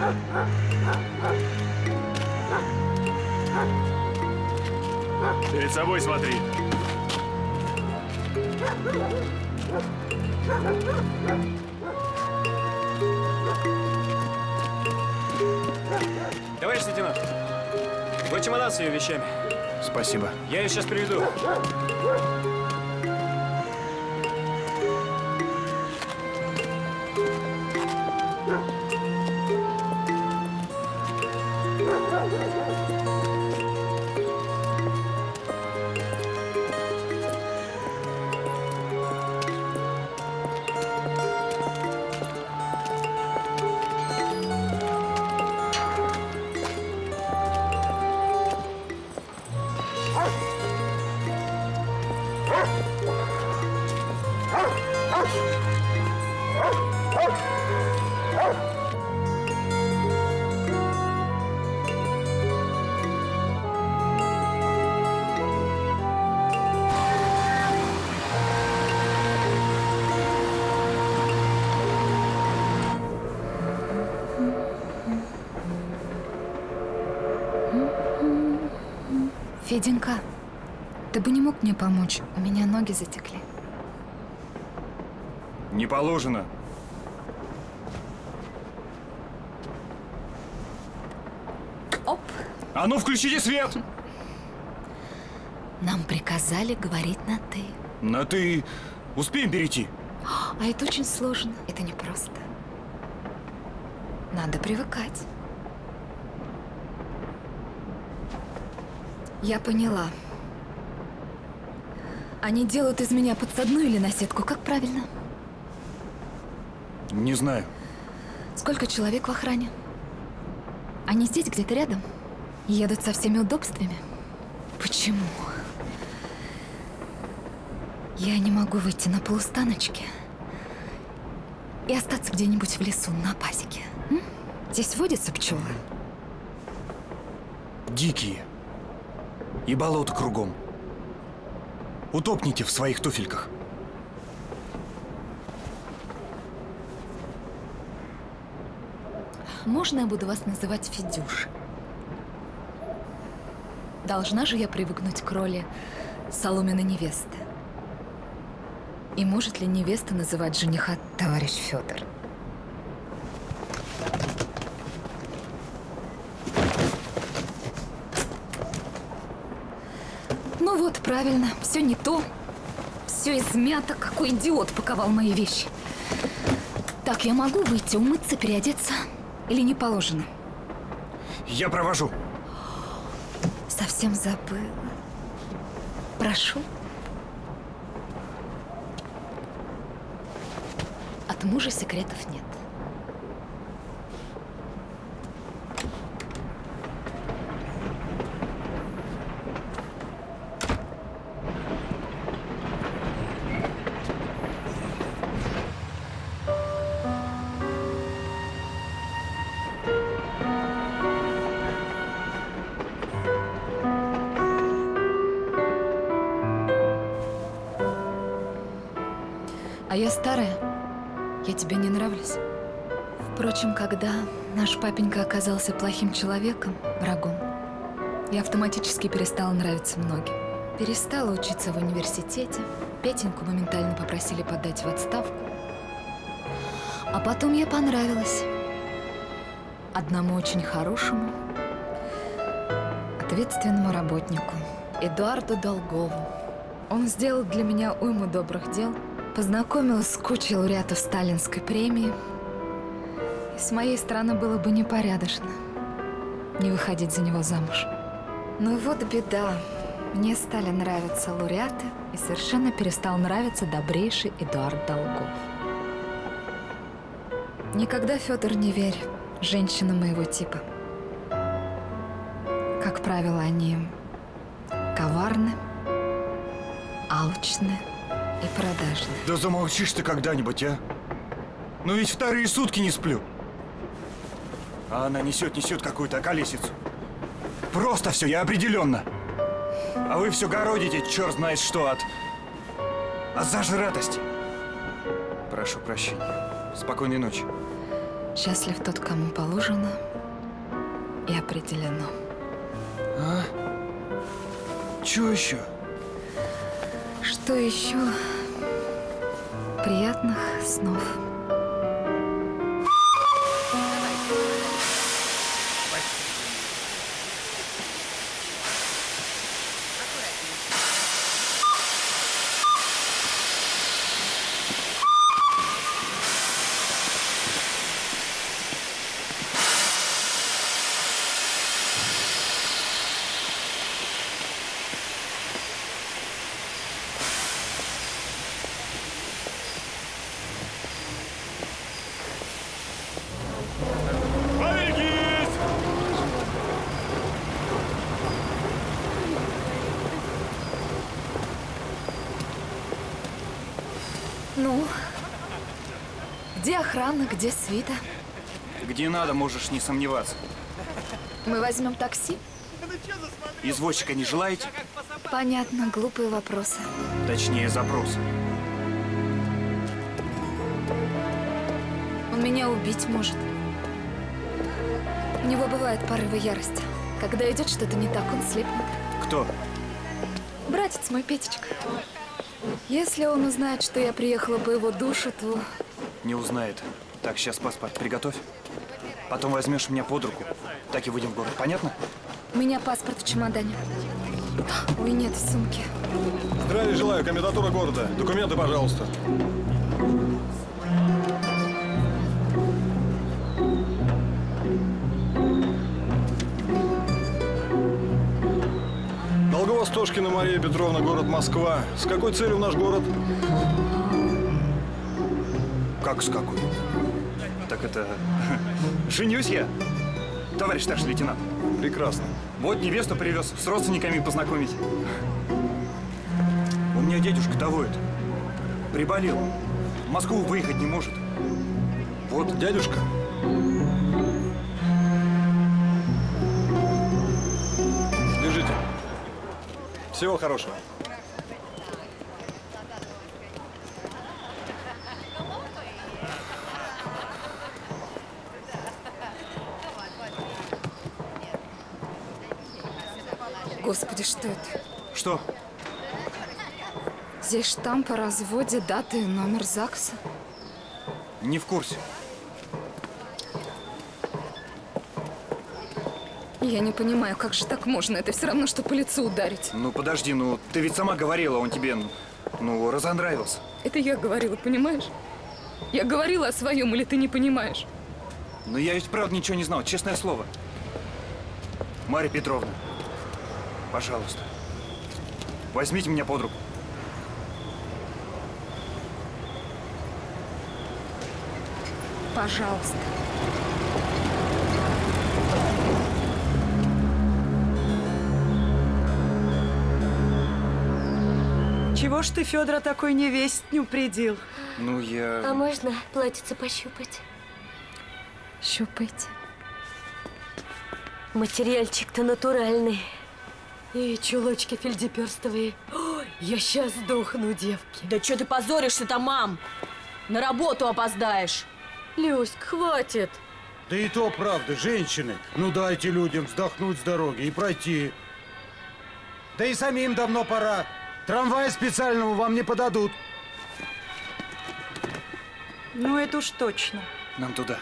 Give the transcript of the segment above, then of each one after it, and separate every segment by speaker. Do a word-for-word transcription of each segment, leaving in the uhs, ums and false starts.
Speaker 1: Перед собой смотри.
Speaker 2: Товарищ лейтенант, вот чемодан с ее вещами.
Speaker 1: Спасибо.
Speaker 2: Я ее сейчас приведу.
Speaker 3: Феденька, ты бы не мог мне помочь? У меня ноги затекли.
Speaker 1: Не положено.
Speaker 3: Оп!
Speaker 1: А ну, включите свет!
Speaker 3: Нам приказали говорить на «ты».
Speaker 1: На «ты» успеем перейти?
Speaker 3: А это очень сложно. Это непросто. Надо привыкать. Я поняла. Они делают из меня подсадную или наседку? Как правильно?
Speaker 1: Не знаю.
Speaker 3: Сколько человек в охране? Они здесь, где-то рядом? Едут со всеми удобствами? Почему? Я не могу выйти на полустаночке и остаться где-нибудь в лесу на пасеке. М? Здесь водятся пчелы?
Speaker 1: Дикие. И болото кругом. Утопните в своих туфельках.
Speaker 3: Можно я буду вас называть Федюш? Должна же я привыкнуть к роли соломенной невесты. И может ли невеста называть жениха товарищ Федор? Ну вот, правильно, все не то. Все измято, какой идиот паковал мои вещи. Так, я могу выйти, умыться, переодеться? Или не положено?
Speaker 1: Я провожу.
Speaker 3: Совсем забыла. Прошу. От мужа секретов нет. А я старая. Я тебе не нравлюсь. Впрочем, когда наш папенька оказался плохим человеком, врагом, я автоматически перестала нравиться многим. Перестала учиться в университете, Петеньку моментально попросили подать в отставку. А потом я понравилась одному очень хорошему, ответственному работнику, Эдуарду Долгову. Он сделал для меня уйму добрых дел, познакомил с кучей лауреатов Сталинской премии. И с моей стороны было бы непорядочно не выходить за него замуж. Но вот беда. Мне стали нравиться лауреаты, и совершенно перестал нравиться добрейший Эдуард Долгов. Никогда, Федор, не верь женщинам моего типа. Как правило, они коварны, алчны и продажны.
Speaker 1: Да замолчишь ты когда-нибудь, а? Ну ведь вторые сутки не сплю. А она несет, несет какую-то околесицу. Просто все, я определенно. А вы все городите, черт знает что, от... от зажратости. Прошу прощения. Спокойной ночи.
Speaker 3: Счастлив тот, кому положено и определено.
Speaker 1: А? Чё еще?
Speaker 3: Что еще? Приятных снов. Ну, где охрана, где свита?
Speaker 1: Где надо, можешь не сомневаться.
Speaker 3: Мы возьмем такси?
Speaker 1: Извозчика не желаете?
Speaker 3: Понятно, глупые вопросы.
Speaker 1: Точнее, запрос.
Speaker 3: Он меня убить может. У него бывают порывы ярости. Когда идет что-то не так, он слепнет.
Speaker 1: Кто?
Speaker 3: Братец мой, Петечка. Если он узнает, что я приехала по его душу, то…
Speaker 1: Не узнает. Так, сейчас паспорт приготовь. Потом возьмешь меня под руку. Так и выйдем в город. Понятно?
Speaker 3: У меня паспорт в чемодане. Ой, нет, в сумке.
Speaker 4: Здравия желаю, комендатура города. Документы, пожалуйста. Долговостошкина Мария Петровна, город Москва. С какой целью в наш город?
Speaker 1: Как с какой? Так это… Женюсь я, товарищ старший лейтенант.
Speaker 4: Прекрасно.
Speaker 1: Вот невесту привез, с родственниками познакомить. У меня дедушка-то воет. Приболел. В Москву выехать не может. Вот.
Speaker 4: Дядюшка. Держите. Всего хорошего.
Speaker 3: Господи, что это?
Speaker 1: Что?
Speaker 3: Здесь штамп о разводе, дата и номер ЗАГСа.
Speaker 1: Не в курсе.
Speaker 3: Я не понимаю, как же так можно? Это все равно, что по лицу ударить.
Speaker 1: Ну подожди, ну ты ведь сама говорила, он тебе, ну, разонравился.
Speaker 3: Это я говорила, понимаешь? Я говорила о своем, или ты не понимаешь?
Speaker 1: Но я ведь правда ничего не знал, честное слово. Марья Петровна, пожалуйста, возьмите меня под руку.
Speaker 3: Пожалуйста.
Speaker 5: Чего ж ты, Федора, такой невесть не упредил?
Speaker 1: Ну, я…
Speaker 6: А можно платьице пощупать?
Speaker 3: Щупайте.
Speaker 6: Материальчик-то натуральный. И чулочки фельдеперстовые. Ой, я сейчас сдохну, девки.
Speaker 7: Да что ты позоришься-то, мам? На работу опоздаешь.
Speaker 6: Люськ, хватит.
Speaker 8: Да и то правда, женщины. Ну дайте людям вздохнуть с дороги и пройти. Да и самим давно пора. Трамвая специального вам не подадут.
Speaker 5: Ну, это уж точно.
Speaker 1: Нам туда.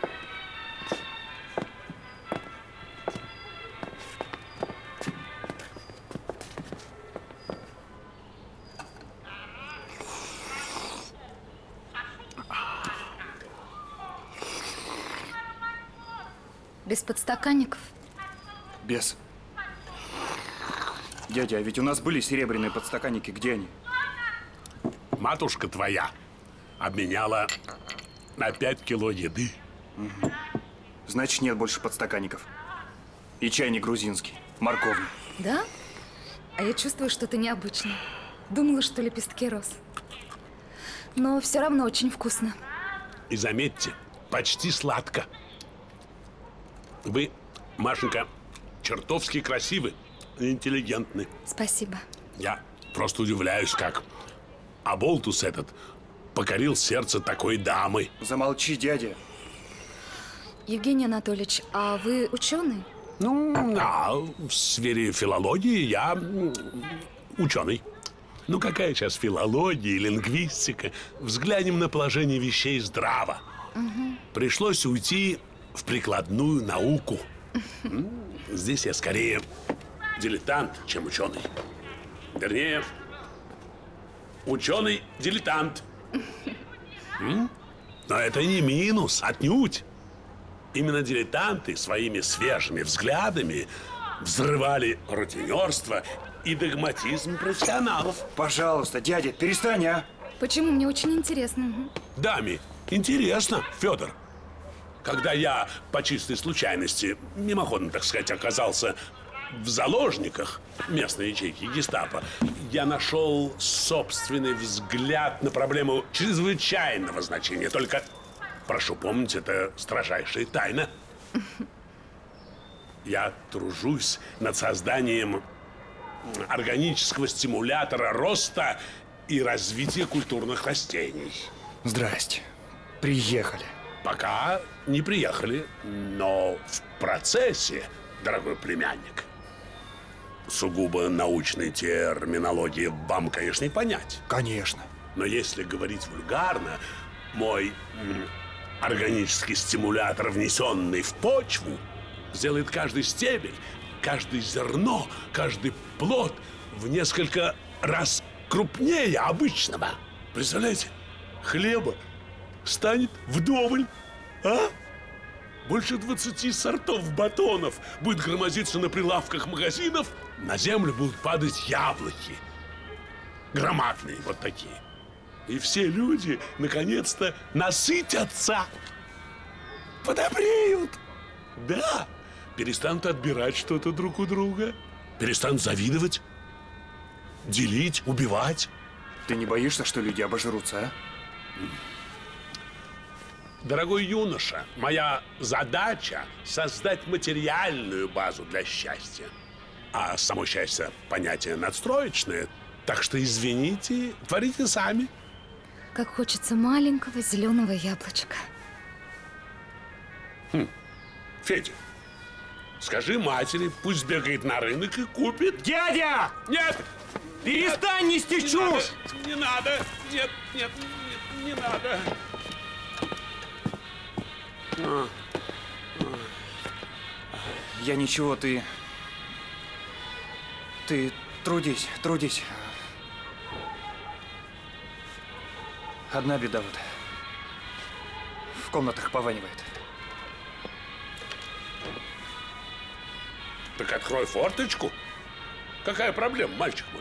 Speaker 3: Без подстаканников?
Speaker 1: Без. Дядя, а ведь у нас были серебряные подстаканники. Где они?
Speaker 9: Матушка твоя обменяла на пять кило еды.
Speaker 1: Угу. Значит, нет больше подстаканников. И чайник грузинский, морковный.
Speaker 3: Да? А я чувствую что-то необычное. Думала, что лепестки роз. Но все равно очень вкусно.
Speaker 9: И заметьте, почти сладко. Вы, Машенька, чертовски красивы и интеллигентны.
Speaker 3: Спасибо.
Speaker 9: Я просто удивляюсь, как оболтус этот покорил сердце такой дамы.
Speaker 1: Замолчи, дядя.
Speaker 3: Евгений Анатольевич, а вы ученый?
Speaker 9: Ну, да, в сфере филологии я м, ученый. Ну, какая сейчас филология, лингвистика? Взглянем на положение вещей здраво. Угу. Пришлось уйти в прикладную науку. М, Здесь я скорее дилетант, чем ученый. Вернее, ученый-дилетант. М? Но это не минус, отнюдь. Именно дилетанты своими свежими взглядами взрывали рутинерство и догматизм профессионалов.
Speaker 1: Пожалуйста, дядя, перестань, а?
Speaker 3: Почему? Мне очень интересно. Угу.
Speaker 9: Даме, интересно, Федор. Когда я по чистой случайности, мимоходом, так сказать, оказался в заложниках местной ячейки гестапо, я нашел собственный взгляд на проблему чрезвычайного значения. Только, прошу помнить, это строжайшая тайна. Я тружусь над созданием органического стимулятора роста и развития культурных растений.
Speaker 1: Здрасте. Приехали.
Speaker 9: Пока не приехали, но в процессе, дорогой племянник. Сугубо научной терминологии вам, конечно, не понять.
Speaker 1: Конечно.
Speaker 9: Но если говорить вульгарно, мой м, органический стимулятор, внесенный в почву, сделает каждый стебель, каждое зерно, каждый плод в несколько раз крупнее обычного. Представляете, хлеба станет вдоволь, а? Больше двадцати сортов батонов будет громоздиться на прилавках магазинов. На землю будут падать яблоки. Громадные вот такие. И все люди, наконец-то, насытятся. Подобреют. Да. Перестанут отбирать что-то друг у друга. Перестанут завидовать. Делить, убивать.
Speaker 1: Ты не боишься, что люди обожрутся, а?
Speaker 9: Дорогой юноша, моя задача – создать материальную базу для счастья. А само счастье – понятие надстроечное. Так что, извините, творите сами.
Speaker 3: Как хочется маленького зеленого яблочка.
Speaker 9: Хм. Федя, скажи матери, пусть бегает на рынок и купит.
Speaker 1: Дядя!
Speaker 9: Нет!
Speaker 1: Перестань
Speaker 9: нет,
Speaker 1: нести
Speaker 9: не
Speaker 1: чушь!
Speaker 9: Надо, не надо! Нет, нет, нет, не надо!
Speaker 1: Я ничего, ты... Ты трудись, трудись. Одна беда вот. В комнатах пованивает.
Speaker 9: Так открой форточку. Какая проблема, мальчик мой?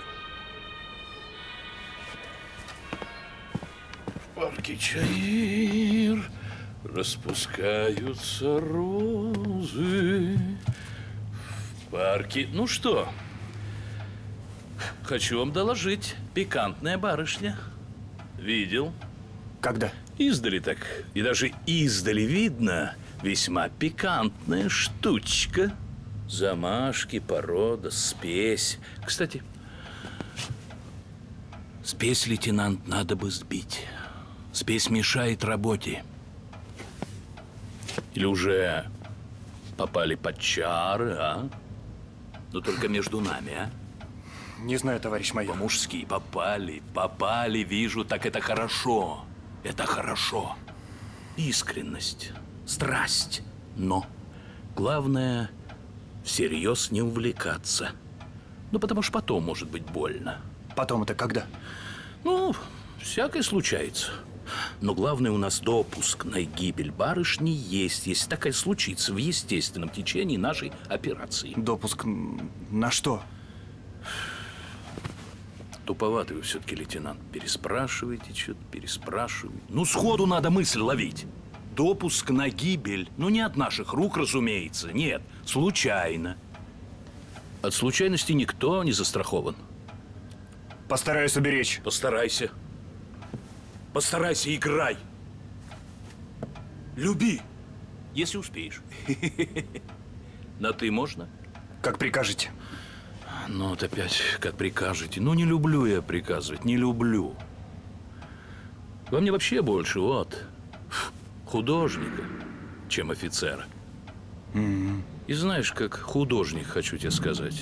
Speaker 10: В парке Чаир распускаются розы. В парке... Ну что, хочу вам доложить. Пикантная барышня. Видел?
Speaker 1: Когда?
Speaker 10: Издали так. И даже издали видно. Весьма пикантная штучка. Замашки, порода, спесь. Кстати, спесь, лейтенант, надо бы сбить. Спесь мешает работе. Или уже попали под чары, а? Но только между нами, а?
Speaker 1: Не знаю, товарищ майор.
Speaker 10: По-мужски попали, попали, вижу, так это хорошо. Это хорошо. Искренность, страсть. Но главное, всерьез не увлекаться. Ну, потому что потом может быть больно.
Speaker 1: Потом это когда?
Speaker 10: Ну, всякое случается. Но главное, у нас допуск на гибель барышни есть. Если такая случится в естественном течении нашей операции.
Speaker 1: Допуск на что?
Speaker 10: Туповатый вы все-таки, лейтенант. Переспрашиваете что-то, переспрашиваете. Ну, сходу надо мысль ловить. Допуск на гибель. Ну, не от наших рук, разумеется. Нет, случайно. От случайности никто не застрахован.
Speaker 1: Постараюсь уберечь.
Speaker 10: Постарайся. Постарайся, играй. Люби, если успеешь. На «ты» можно?
Speaker 1: Как прикажете.
Speaker 10: Ну, вот опять, как прикажете. Ну, не люблю я приказывать, не люблю. Во мне вообще больше, вот, художника. чем офицера.
Speaker 1: Mm-hmm.
Speaker 10: И знаешь, как художник, хочу тебе сказать.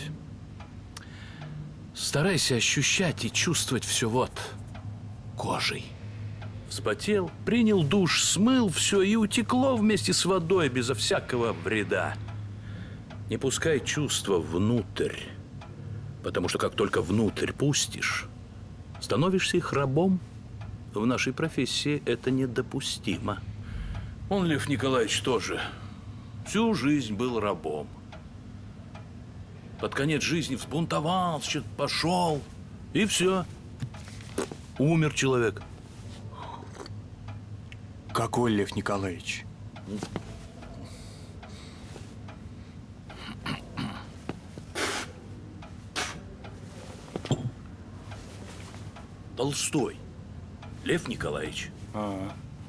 Speaker 10: Старайся ощущать и чувствовать все вот кожей. Вспотел, принял душ, смыл все и утекло вместе с водой безо всякого вреда. Не пускай чувства внутрь, потому что как только внутрь пустишь, становишься их рабом. В нашей профессии это недопустимо. Он, Лев Николаевич, тоже всю жизнь был рабом. Под конец жизни взбунтовался, что-то пошел, и все. Умер человек.
Speaker 1: Какой Лев Николаевич?
Speaker 10: Толстой. Лев Николаевич.
Speaker 1: А-а.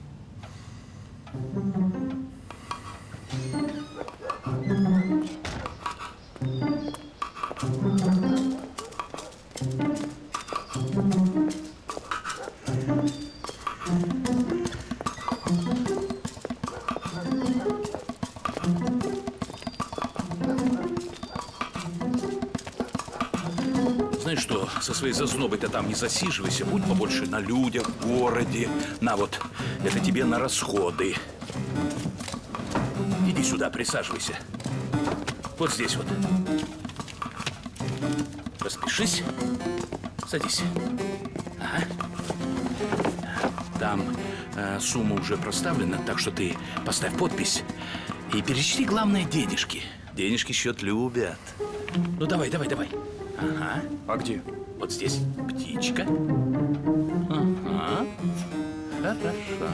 Speaker 10: Знаешь что, со своей зазнобой ты там не засиживайся, будь побольше на людях, в городе. На вот, это тебе на расходы. Иди сюда, присаживайся. Вот здесь вот. Распишись. Садись. Ага. Там э, сумма уже проставлена, так что ты поставь подпись и перечисли, главное, денежки. Денежки счет любят. Ну давай, давай, давай. Ага.
Speaker 1: А где?
Speaker 10: Вот здесь птичка. Ага. Хорошо.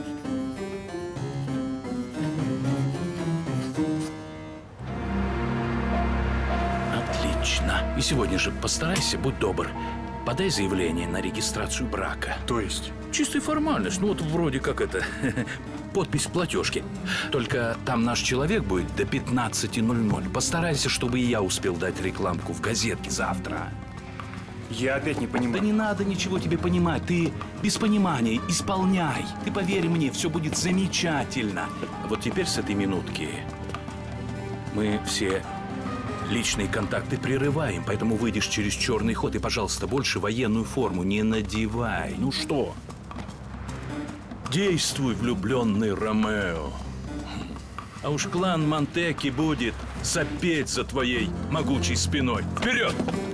Speaker 10: Отлично. И сегодня же постарайся, будь добр, подай заявление на регистрацию брака.
Speaker 1: То есть?
Speaker 10: Чистая формальность. Ну вот вроде как это, подпись в платежке. Только там наш человек будет до пятнадцати ноль-ноль. Постарайся, чтобы и я успел дать рекламку в газетке завтра.
Speaker 1: Я опять не понимаю.
Speaker 10: Да не надо ничего тебе понимать. Ты без понимания исполняй. Ты поверь мне, все будет замечательно. А вот теперь с этой минутки мы все личные контакты прерываем, поэтому выйдешь через черный ход и, пожалуйста, больше военную форму не надевай. Ну что? Действуй, влюбленный Ромео. А уж клан Монтеки будет сопеть за твоей могучей спиной. Вперед!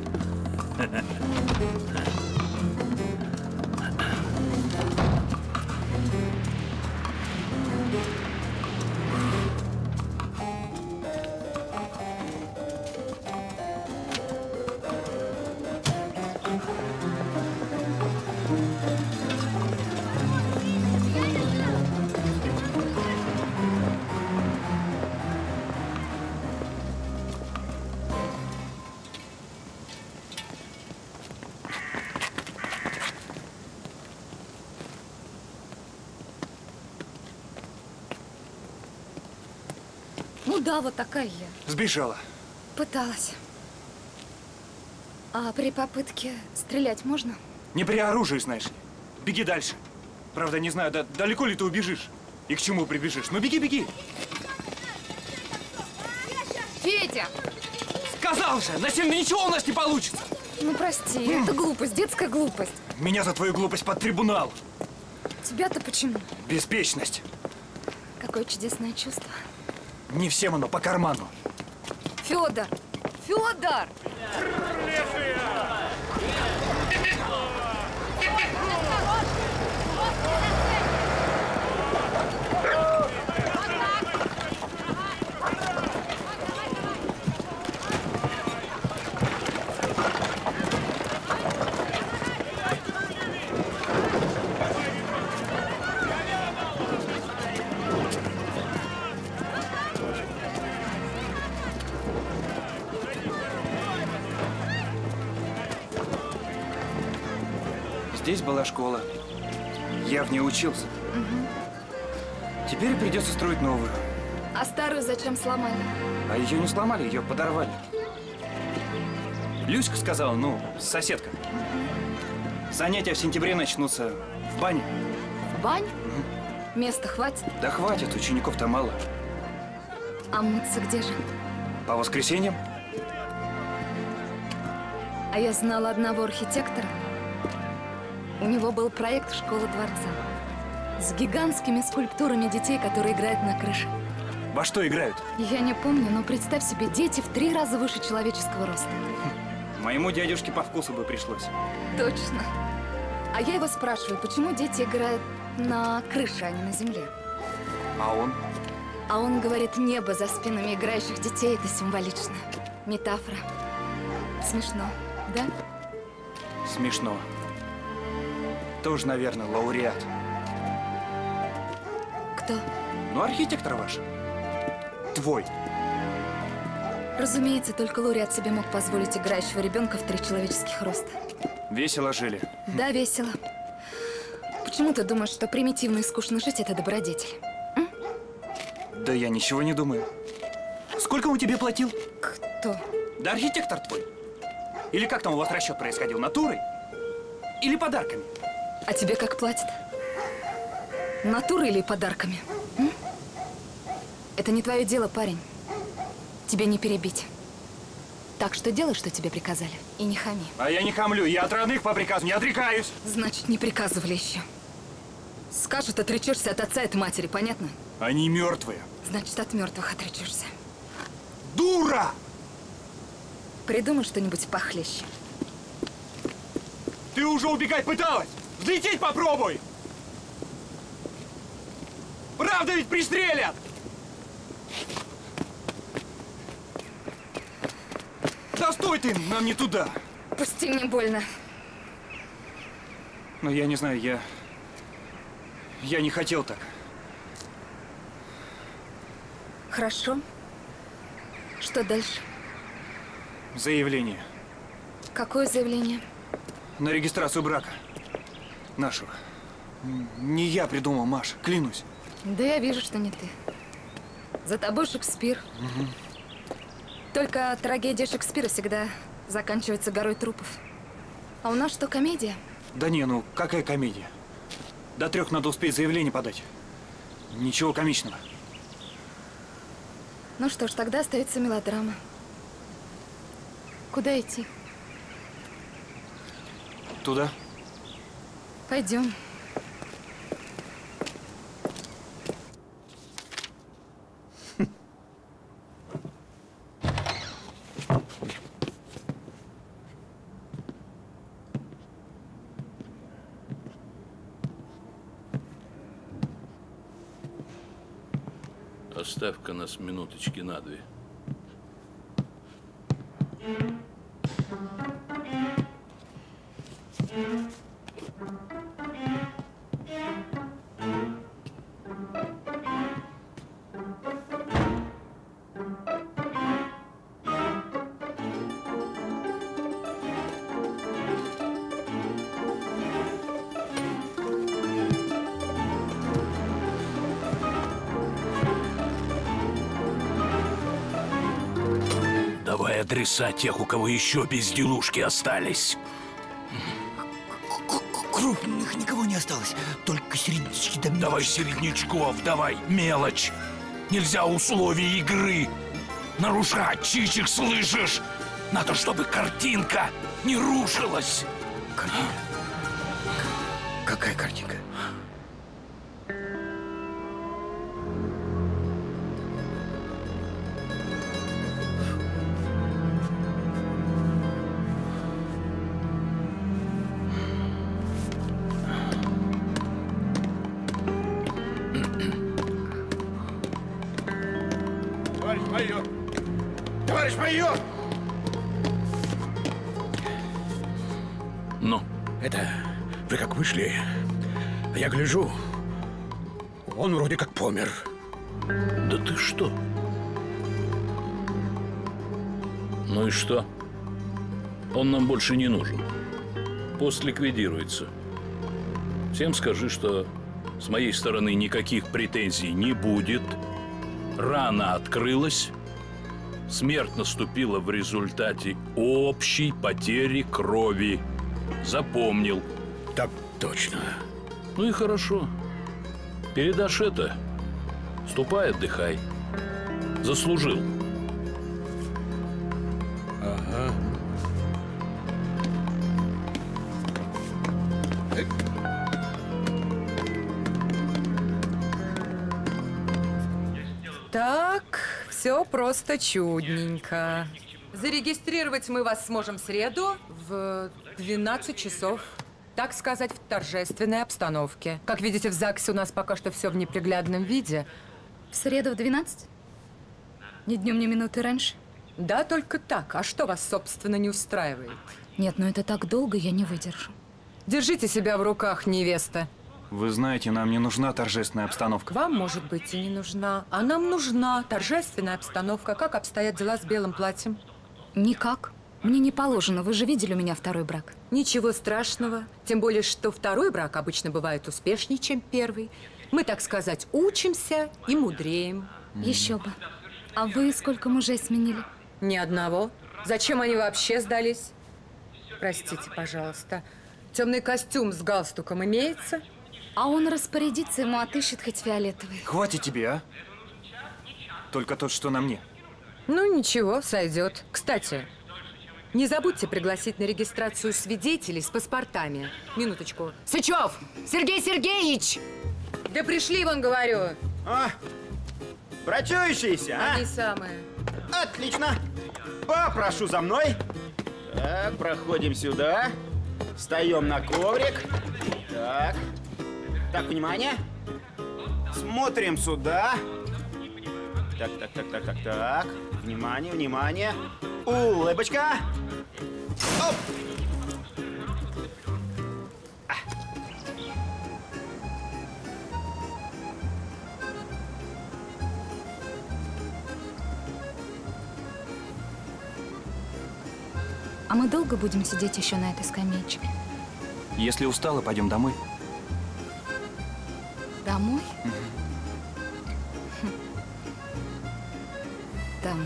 Speaker 3: Ну да, вот такая я.
Speaker 1: Сбежала.
Speaker 3: Пыталась. А при попытке стрелять можно?
Speaker 1: Не при оружии, знаешь ли. Беги дальше. Правда, не знаю, да, далеко ли ты убежишь и к чему прибежишь. Ну беги, беги.
Speaker 3: Федя!
Speaker 2: Сказал же, насильно ничего у нас не получится.
Speaker 3: Ну прости, это глупость, детская глупость.
Speaker 1: Меня за твою глупость под трибунал.
Speaker 3: Тебя-то почему?
Speaker 1: Беспечность.
Speaker 3: Какое чудесное чувство.
Speaker 1: Не всем оно по карману.
Speaker 3: Федор! Федор!
Speaker 1: Здесь была школа. Я в ней учился.
Speaker 3: Угу.
Speaker 1: Теперь придется строить новую.
Speaker 3: А старую зачем сломали?
Speaker 1: А ее не сломали, ее подорвали. Люська сказала, ну, соседка. Занятия в сентябре начнутся в бане.
Speaker 3: В бань?
Speaker 1: Угу.
Speaker 3: Места хватит?
Speaker 1: Да хватит, учеников-то мало.
Speaker 3: А мыться где же?
Speaker 1: По воскресеньям?
Speaker 3: А я знала одного архитектора. У него был проект школы-дворца. С гигантскими скульптурами детей, которые играют на крыше.
Speaker 1: Во что играют?
Speaker 3: Я не помню, но представь себе, дети в три раза выше человеческого роста.
Speaker 1: Моему дядюшке по вкусу бы пришлось.
Speaker 3: Точно. А я его спрашиваю, почему дети играют на крыше, а не на земле?
Speaker 1: А он?
Speaker 3: А он говорит, небо за спинами играющих детей – это символично. Метафора. Смешно, да?
Speaker 1: Смешно. Тоже, наверное, лауреат.
Speaker 3: Кто?
Speaker 1: Ну, архитектор ваш. Твой.
Speaker 3: Разумеется, только лауреат себе мог позволить играющего ребенка в три человеческих роста.
Speaker 1: Весело жили.
Speaker 3: Да, весело. Почему ты думаешь, что примитивно и скучно жить – это добродетель? М?
Speaker 1: Да я ничего не думаю. Сколько он тебе платил?
Speaker 3: Кто?
Speaker 1: Да архитектор твой. Или как там у вас расчет происходил? Натурой? Или подарками?
Speaker 3: А тебе как платят? Натурой или подарками? М? Это не твое дело, парень. Тебе не перебить. Так что делай, что тебе приказали, и не хами.
Speaker 1: А я не хамлю, я от родных по приказу не отрекаюсь.
Speaker 3: Значит, не приказывали еще. Скажут, отречешься от отца и от матери, понятно?
Speaker 1: Они мертвые.
Speaker 3: Значит, от мертвых отречешься.
Speaker 1: Дура!
Speaker 3: Придумай что-нибудь похлеще.
Speaker 1: Ты уже убегать пыталась! Взлететь попробуй! Правда ведь пристрелят! Да стой ты, нам не туда!
Speaker 3: Пусти, мне больно.
Speaker 1: Но я не знаю, я... Я не хотел так.
Speaker 3: Хорошо. Что дальше?
Speaker 1: Заявление.
Speaker 3: Какое заявление?
Speaker 1: На регистрацию брака. Нашего. Не я придумал, Маш, клянусь.
Speaker 3: Да я вижу, что не ты. За тобой Шекспир.
Speaker 1: Угу.
Speaker 3: Только трагедия Шекспира всегда заканчивается горой трупов. А у нас что, комедия?
Speaker 1: Да не, ну какая комедия? До трех надо успеть заявление подать. Ничего комичного.
Speaker 3: Ну что ж, тогда остается мелодрама. Куда идти?
Speaker 1: Туда.
Speaker 3: Пойдем.
Speaker 10: Оставь-ка нас минуточки на две. Давай адреса тех, у кого еще безделушки остались.
Speaker 11: Крупных никого не осталось, только середнячки да мелочь.
Speaker 10: Давай середнячков, давай мелочь. Нельзя условия игры нарушать, чичик, слышишь? Надо, чтобы картинка не рушилась.
Speaker 11: Картинка? Какая картинка?
Speaker 8: Товарищ майор! Товарищ майор!
Speaker 10: Ну?
Speaker 12: Это вы как вышли, а я гляжу, он вроде как помер.
Speaker 10: Да ты что? Ну и что? Он нам больше не нужен. Пост ликвидируется. Всем скажи, что с моей стороны никаких претензий не будет. Рана открылась. Смерть наступила в результате общей потери крови. Запомнил.
Speaker 12: Так точно.
Speaker 10: Ну и хорошо. Передашь это, ступай, отдыхай. Заслужил. Ага.
Speaker 13: Так, все просто чудненько. Зарегистрировать мы вас сможем в среду в двенадцать часов. Так сказать, в торжественной обстановке. Как видите, в ЗАГСе у нас пока что все в неприглядном виде.
Speaker 3: В среду в двенадцать? Ни днем, ни минуты раньше?
Speaker 13: Да, только так. А что вас, собственно, не устраивает?
Speaker 3: Нет, ну это так долго, я не выдержу.
Speaker 13: Держите себя в руках, невеста.
Speaker 1: Вы знаете, нам не нужна торжественная обстановка.
Speaker 13: Вам, может быть, и не нужна. А нам нужна торжественная обстановка. Как обстоят дела с белым платьем?
Speaker 3: Никак. Мне не положено. Вы же видели у меня второй брак.
Speaker 13: Ничего страшного. Тем более, что второй брак обычно бывает успешнее, чем первый. Мы, так сказать, учимся и мудреем.
Speaker 3: Еще бы. А вы сколько мужей сменили?
Speaker 13: Ни одного. Зачем они вообще сдались? Простите, пожалуйста. Темный костюм с галстуком имеется?
Speaker 3: А он распорядится, ему отыщет хоть фиолетовый.
Speaker 1: Хватит тебе, а? Только тот, что на мне.
Speaker 13: Ну, ничего, сойдет. Кстати, не забудьте пригласить на регистрацию свидетелей с паспортами. Минуточку. Сычев! Сергей Сергеевич! Да пришли, вон, говорю.
Speaker 14: А, брачующиеся, а?
Speaker 13: Они самые.
Speaker 14: Отлично. Попрошу за мной. Так, проходим сюда. Встаем на коврик. Так. Так, внимание. Смотрим сюда. Так, так, так, так, так, так. Внимание, внимание. Улыбочка. Оп. А.
Speaker 3: А мы долго будем сидеть еще на этой скамеечке?
Speaker 1: Если устала, пойдем домой.
Speaker 3: Домой? Хм. Домой.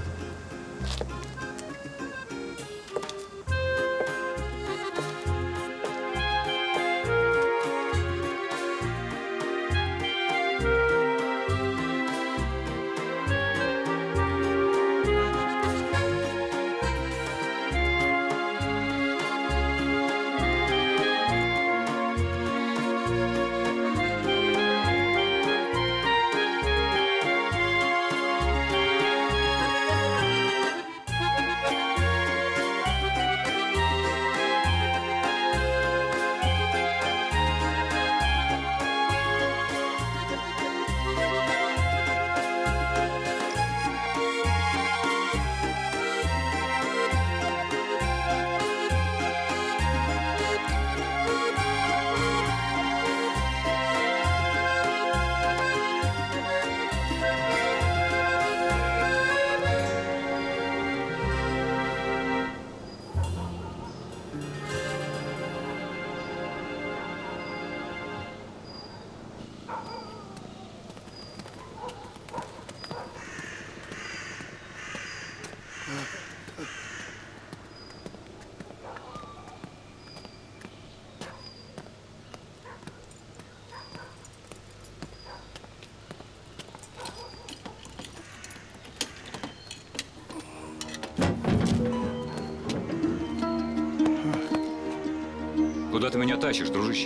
Speaker 15: Куда ты меня тащишь, дружище?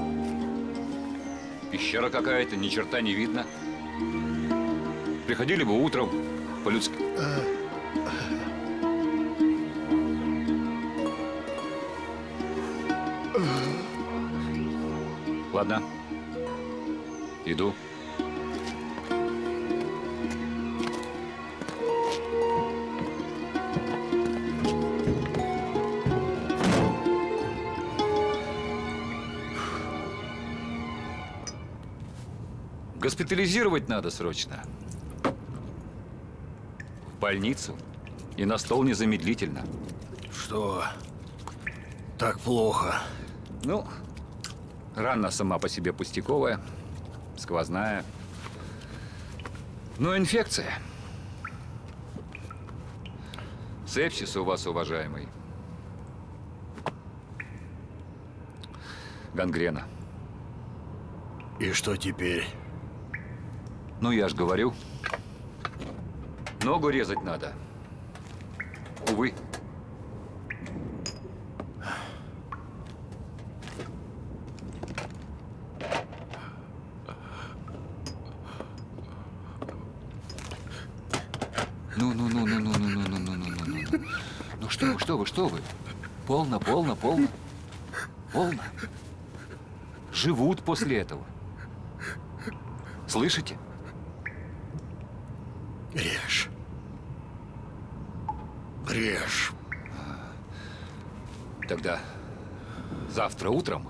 Speaker 15: Пещера какая-то, ни черта не видно. Приходили бы утром, по-людски. Ладно. Иду. Госпитализировать надо срочно. В больницу и на стол незамедлительно.
Speaker 12: Что? Так плохо?
Speaker 15: Ну, рана сама по себе пустяковая, сквозная. Но инфекция. Сепсис у вас, уважаемый. Гангрена.
Speaker 12: И что теперь?
Speaker 15: Ну, я ж говорю. Ногу резать надо. Увы. Ну, ну, ну, ну, ну, ну, ну, ну, ну, ну, ну, ну. Ну что вы, что вы, что вы? Полно, полно, полно. Полно. Живут после этого. Слышите?
Speaker 12: Режь. Режь.
Speaker 15: Тогда завтра утром...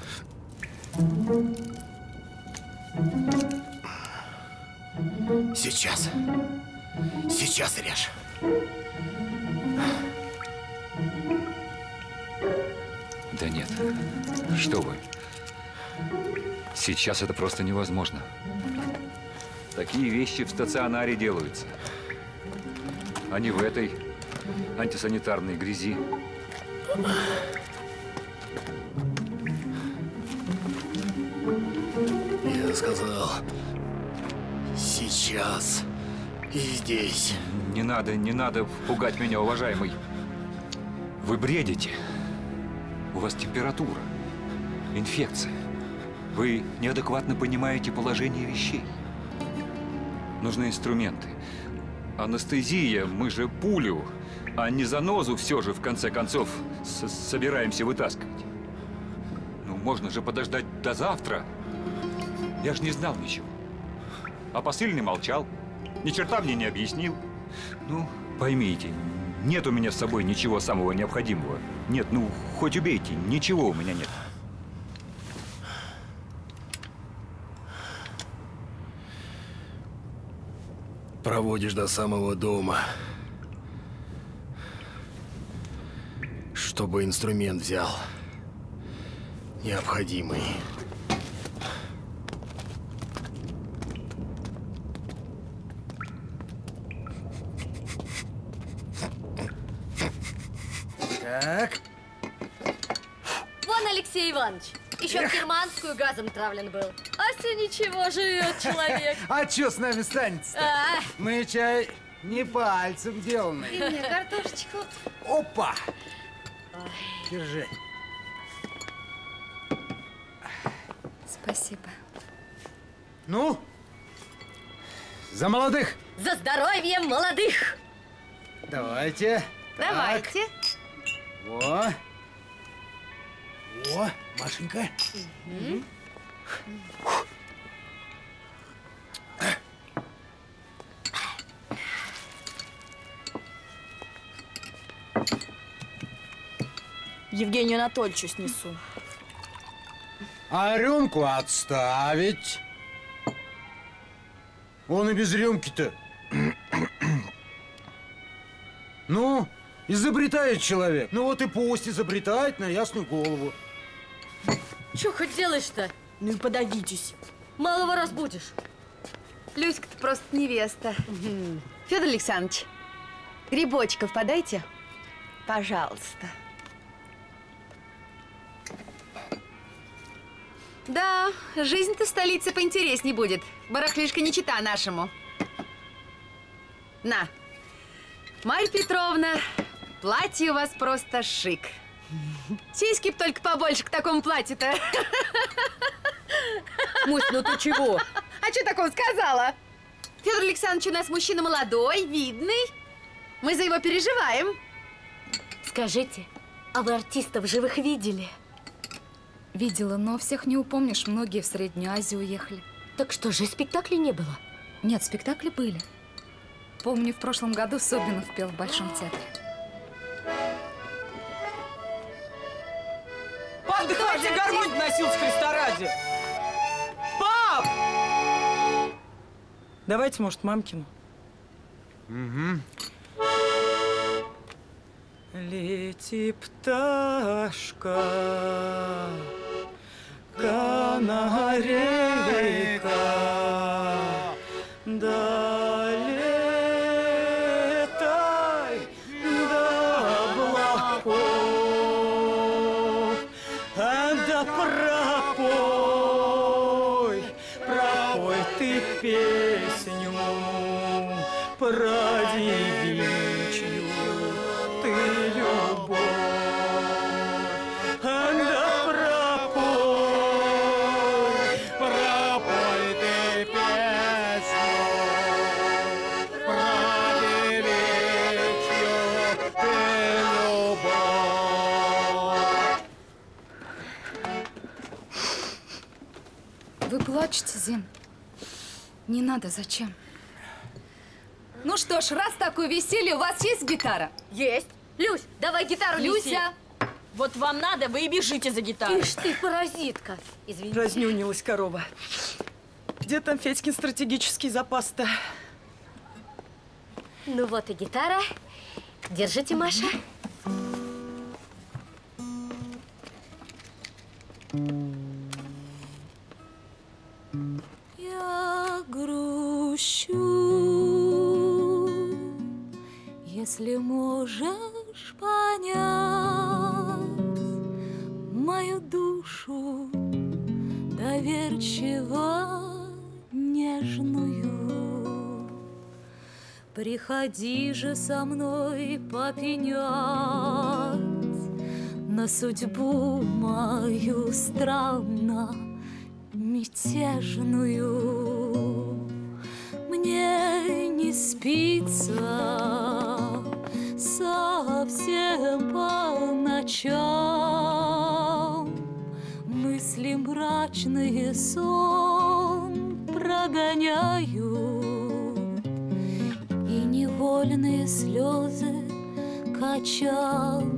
Speaker 11: Сейчас. Сейчас режь.
Speaker 15: Да нет, что вы. Сейчас это просто невозможно. Такие вещи в стационаре делаются, а не в этой антисанитарной грязи.
Speaker 11: Я сказал, сейчас и здесь.
Speaker 15: Не надо, не надо пугать меня, уважаемый. Вы бредите. У вас температура, инфекция. Вы неадекватно понимаете положение вещей. Нужны инструменты. Анестезия, мы же пулю, а не занозу все же, в конце концов, собираемся вытаскивать. Ну, можно же подождать до завтра. Я же не знал ничего. А посыльный молчал, ни черта мне не объяснил. Ну, поймите, нет у меня с собой ничего самого необходимого. Нет, ну, хоть убейте, ничего у меня нет.
Speaker 12: Проводишь до самого дома, чтобы инструмент взял необходимый.
Speaker 8: Так.
Speaker 6: Вон Алексей Иванович. Еще в Германскую газом травлен был. А все ничего, живет человек.
Speaker 8: А что с нами станется-то?
Speaker 6: А.
Speaker 8: Мы чай не пальцем деланный.
Speaker 6: И мне картошечку.
Speaker 8: Опа! Держи.
Speaker 3: Спасибо.
Speaker 8: Ну, за молодых.
Speaker 6: За здоровье молодых.
Speaker 8: Давайте.
Speaker 6: Давайте.
Speaker 8: Так. Во. Во, Машенька.
Speaker 6: Угу.
Speaker 7: Евгению Анатольевичу снесу.
Speaker 8: А рюмку отставить. Он и без рюмки-то. Ну, изобретает человек. Ну вот и пусть изобретает на ясную голову.
Speaker 6: Че хоть делаешь-то?
Speaker 7: Ну и подавитесь.
Speaker 6: Малого разбудишь.
Speaker 16: Люська-то просто невеста. Федор Александрович, грибочков подайте. Пожалуйста. Да, жизнь-то в столице поинтересней будет. Барахлишка не чита нашему. На. Марья Петровна, платье у вас просто шик. Сиськи б только побольше к такому платью-то.
Speaker 6: Мусь, ну ты чего?
Speaker 16: А что такого сказала? Федор Александрович у нас мужчина молодой, видный. Мы за его переживаем.
Speaker 6: Скажите, а вы артистов живых видели?
Speaker 3: Видела, но всех не упомнишь. Многие в Среднюю Азию уехали.
Speaker 6: Так что же, спектаклей не было?
Speaker 3: Нет, спектакли были. Помню, в прошлом году Собинов пел в Большом театре.
Speaker 2: Пап, да хватит гармонь носился, Христа ради! Пап!
Speaker 5: Давайте, может, мамкину.
Speaker 8: Угу.
Speaker 5: Лети, пташка, канарейка, долетай до облаков, да пропой
Speaker 2: ты песню про девичью, ты любовь. Да пропой, пропой ты песню про девичью, ты любовь.
Speaker 3: Вы плачете, Зин? Не надо, зачем? Ну что ж, раз такое веселье, у вас есть гитара?
Speaker 6: Есть. Люсь, давай гитару неси.
Speaker 7: Люся, вот вам надо, вы и бежите за гитарой.
Speaker 6: Ишь ты, паразитка. Извините.
Speaker 2: Разнюнилась корова. Где там Федькин стратегический запас-то?
Speaker 6: Ну вот и гитара. Держите, Маша.
Speaker 3: Я грущу, если можешь понять мою душу доверчиво нежную. Приходи же со мной попенять на судьбу мою странно мятежную. Мне не спится совсем по ночам, мысли мрачные сон прогоняют, и невольные слезы качам.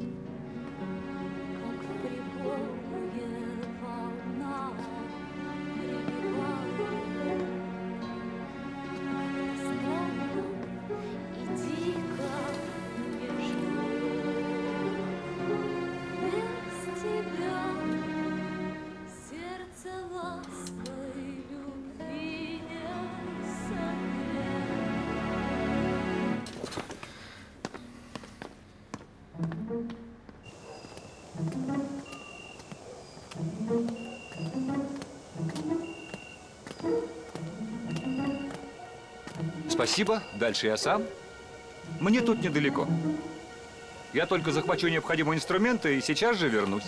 Speaker 15: Спасибо, дальше я сам. Мне тут недалеко. Я только захвачу необходимые инструменты и сейчас же вернусь.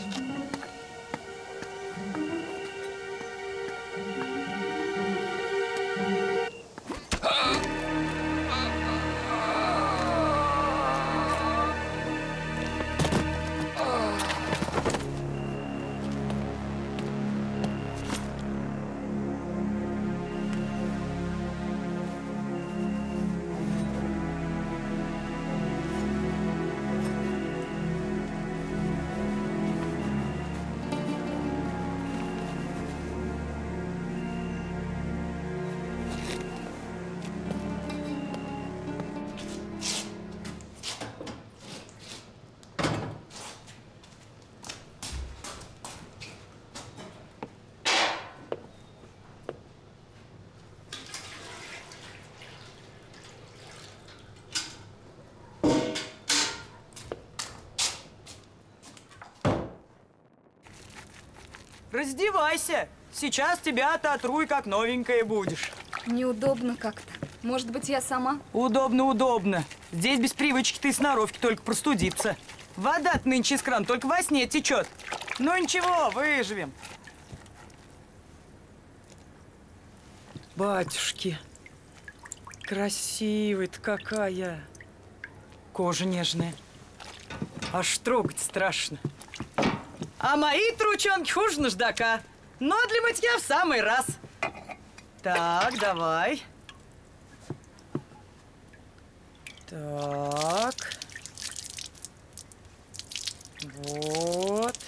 Speaker 2: Раздевайся. Сейчас тебя ототру и как новенькая будешь.
Speaker 3: Неудобно как-то. Может быть, я сама?
Speaker 2: Удобно, удобно. Здесь без привычки-то и сноровки только простудиться. Вода-то нынче из крана только во сне течет. Ну ничего, выживем. Батюшки, красивая-то какая. Кожа нежная. Аж трогать страшно. А мои-то ручонки хуже наждака. Но для мытья в самый раз. Так, давай. Так. Вот.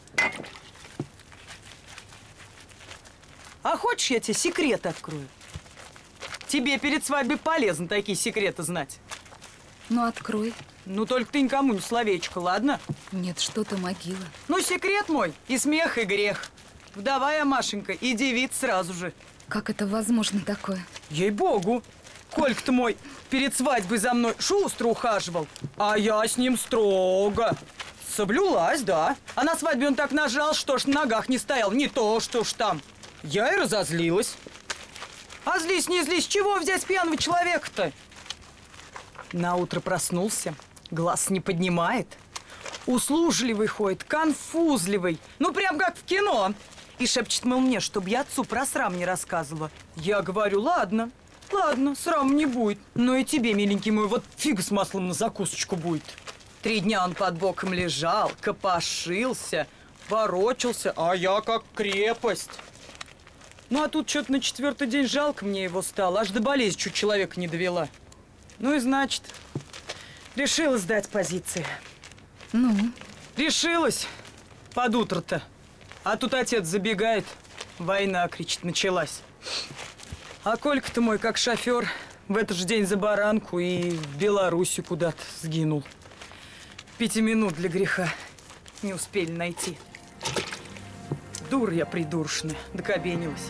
Speaker 2: А хочешь, я тебе секрет открою? Тебе перед свадьбой полезно такие секреты знать.
Speaker 3: Ну, открой.
Speaker 2: Ну, только ты никому не словечко, ладно?
Speaker 3: Нет, что-то могила.
Speaker 2: Ну, секрет мой, и смех, и грех. Вдова я, Машенька, и девица сразу же.
Speaker 3: Как это возможно такое?
Speaker 2: Ей-богу. Колька-то мой перед свадьбой за мной шустро ухаживал, а я с ним строго. Соблюлась, да. А на свадьбе он так нажал, что ж на ногах не стоял. Не то, что ж там. Я и разозлилась. А злись, не злись, чего взять пьяного человека-то? Наутро проснулся, глаз не поднимает. Услужливый ходит, конфузливый. Ну, прям как в кино. И шепчет, мол, мне, чтобы я отцу про срам не рассказывала. Я говорю, ладно, ладно, срам не будет. Но и тебе, миленький мой, вот фига с маслом на закусочку будет. Три дня он под боком лежал, копошился, ворочался, а я как крепость. Ну, а тут что-то на четвертый день жалко мне его стало. Аж до болезни чуть человека не довела. Ну и значит, решила сдать позиции.
Speaker 3: Ну?
Speaker 2: Решилась под утро-то. А тут отец забегает. Война, кричит, началась. А Колька-то мой, как шофер, в этот же день за баранку и в Белоруссию куда-то сгинул. Пяти минут для греха не успели найти. Дура я придуршная, докобенилась.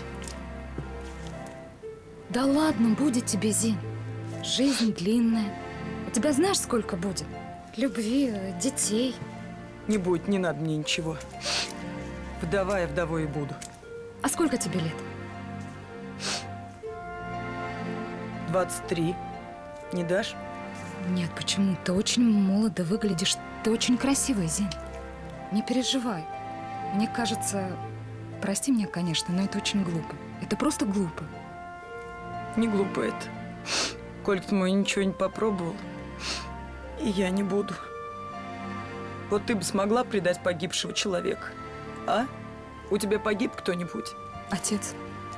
Speaker 3: Да ладно, будет тебе, Зин. Жизнь длинная. У тебя знаешь, сколько будет? Любви, детей.
Speaker 2: Не будет, не надо мне ничего. Вдова я вдовой и буду.
Speaker 3: А сколько тебе лет?
Speaker 2: двадцать три. Не дашь?
Speaker 3: Нет, почему? Ты очень молодо выглядишь. Ты очень красивая, Зин. Не переживай. Мне кажется, прости меня, конечно, но это очень глупо. Это просто глупо.
Speaker 2: Не глупо это. Колька мой ничего не попробовал, и я не буду. Вот ты бы смогла предать погибшего человека, а? У тебя погиб кто-нибудь?
Speaker 3: Отец.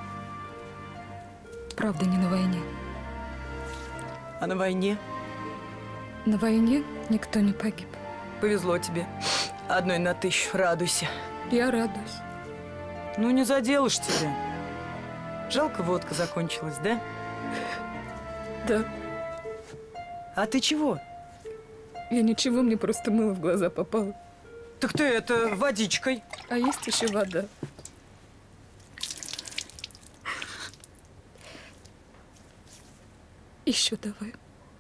Speaker 3: Правда, не на войне.
Speaker 2: А на войне?
Speaker 3: На войне никто не погиб.
Speaker 2: Повезло тебе. Одной на тысячу. Радуйся.
Speaker 3: Я радуюсь.
Speaker 2: Ну, не заделаешь тебя. Жалко, водка закончилась, да?
Speaker 3: Да.
Speaker 2: А ты чего?
Speaker 3: Я ничего, мне просто мыло в глаза попало.
Speaker 2: Так ты это водичкой.
Speaker 3: А есть еще вода. Еще давай.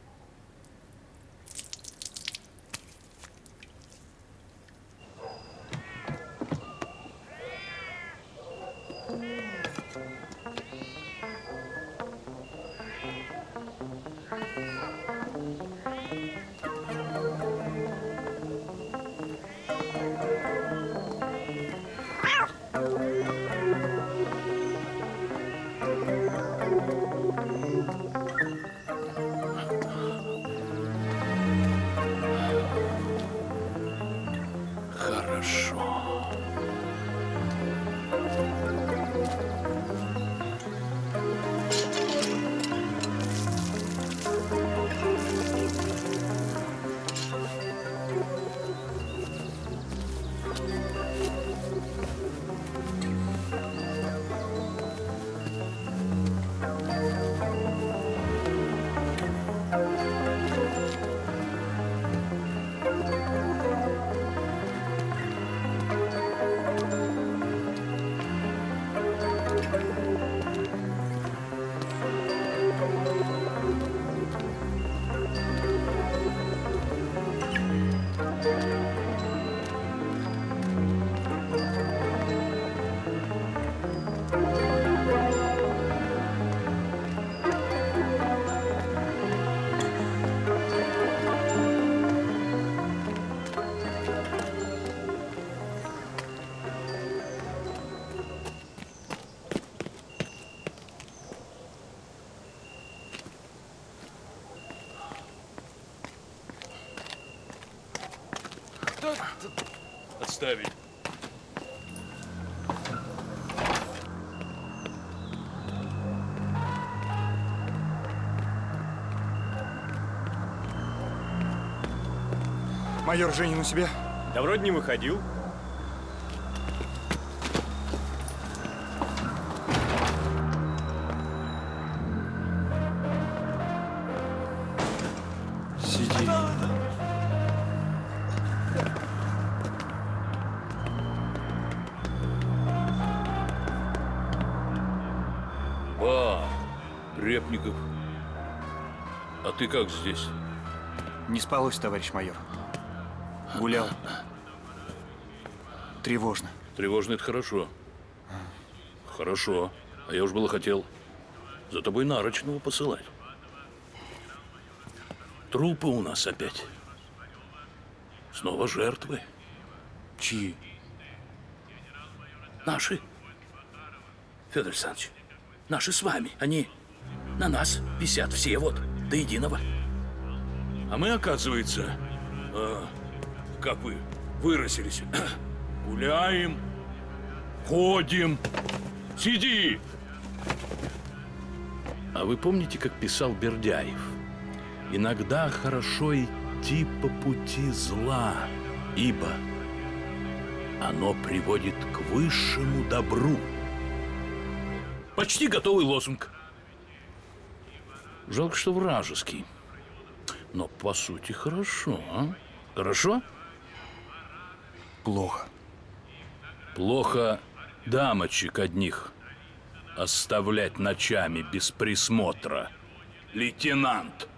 Speaker 10: Отставить.
Speaker 1: Майор Женин у себя?
Speaker 17: Да вроде не выходил.
Speaker 1: Сиди.
Speaker 10: Ба, Репников. А ты как здесь?
Speaker 1: Не спалось, товарищ майор. Гулял. Тревожно.
Speaker 10: Тревожно – это хорошо. Хорошо. А я уж было хотел за тобой нарочного посылать. Трупы у нас опять. Снова жертвы.
Speaker 1: Чьи?
Speaker 10: Наши. Федор Александрович, наши с вами. Они на нас висят все вот, до единого. А мы, оказывается, э, как вы выразились, гуляем, ходим. Сиди! А вы помните, как писал Бердяев? Иногда хорошо идти по пути зла, ибо оно приводит к высшему добру. Почти готовый лозунг. Жалко, что вражеский. Но по сути хорошо, а? Хорошо?
Speaker 1: Плохо.
Speaker 10: Плохо дамочек одних оставлять ночами без присмотра. Лейтенант.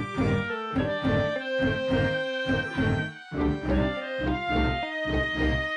Speaker 6: Thank you.